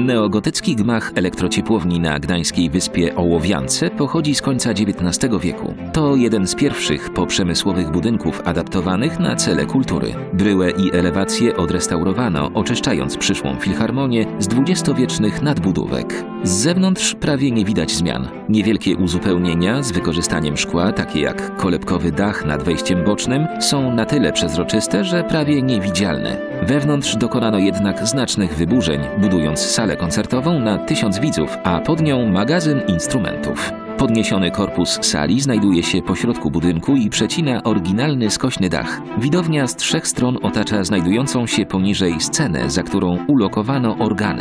Neogotycki gmach elektrociepłowni na gdańskiej wyspie Ołowiance pochodzi z końca XIX wieku. To jeden z pierwszych poprzemysłowych budynków adaptowanych na cele kultury. Bryłę i elewację odrestaurowano, oczyszczając przyszłą filharmonię z dwudziestowiecznych nadbudówek. Z zewnątrz prawie nie widać zmian. Niewielkie uzupełnienia z wykorzystaniem szkła, takie jak kolebkowy dach nad wejściem bocznym, są na tyle przezroczyste, że prawie niewidzialne. Wewnątrz dokonano jednak znacznych wyburzeń, budując salę koncertową na 1000 widzów, a pod nią magazyn instrumentów. Podniesiony korpus sali znajduje się pośrodku budynku i przecina oryginalny skośny dach. Widownia z 3 stron otacza znajdującą się poniżej scenę, za którą ulokowano organy.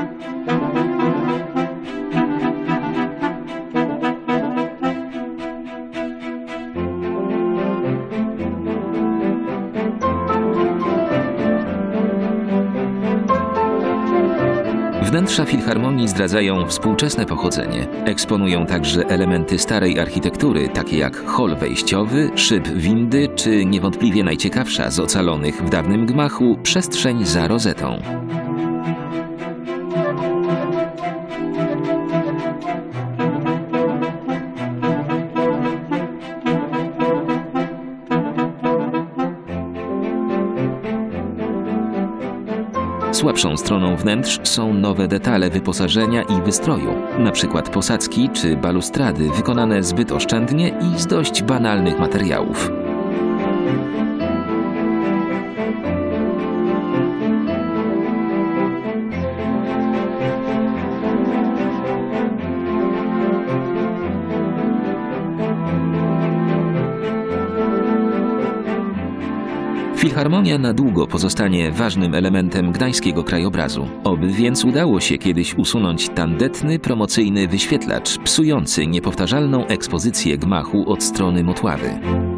Wnętrza filharmonii zdradzają współczesne pochodzenie. Eksponują także elementy starej architektury, takie jak hol wejściowy, szyb windy, czy niewątpliwie najciekawsza z ocalonych w dawnym gmachu przestrzeń za rozetą. Słabszą stroną wnętrz są nowe detale wyposażenia i wystroju, np. posadzki czy balustrady wykonane zbyt oszczędnie i z dość banalnych materiałów. Filharmonia na długo pozostanie ważnym elementem gdańskiego krajobrazu. Oby więc udało się kiedyś usunąć tandetny, promocyjny wyświetlacz psujący niepowtarzalną ekspozycję gmachu od strony Motławy.